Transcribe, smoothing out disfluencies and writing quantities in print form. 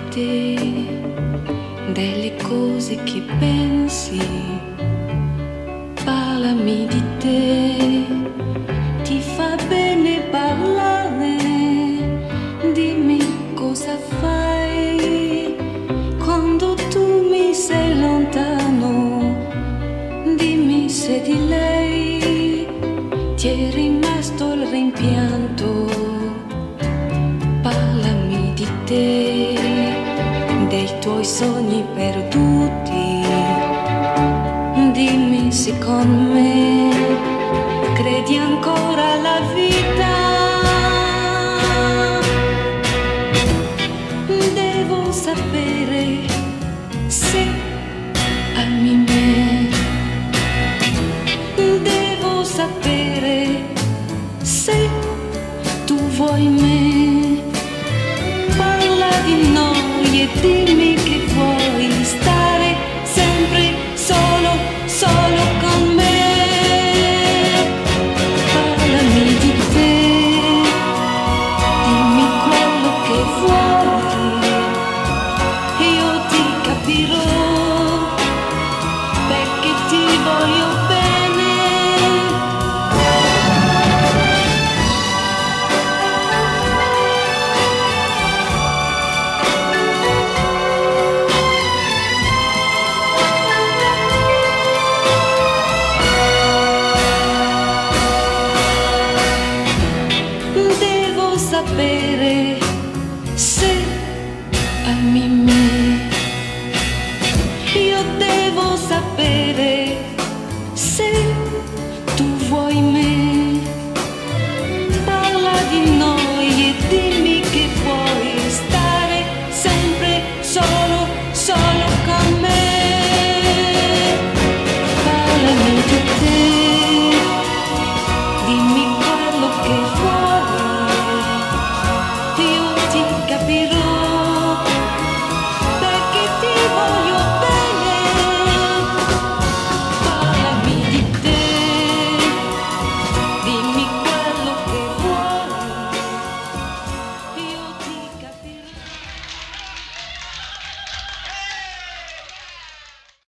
te, delle cose che pensi, parlami di te, ti fa bene parlare, dimmi cosa fai quando tu mi sei lontano, dimmi se di lei ti è rimasto il rimpianto, parlami di te, dei tuoi sogni perduti, dimmi se con me credi ancora alla vita. Devo sapere se ami me, devo sapere se tu vuoi me. Parla di noi e dimmi che vuoi stare sempre solo, solo con me. Parlami di te, dimmi quello che vuoi, io ti capirò, perché ti voglio bene. Devo sapere se ami me.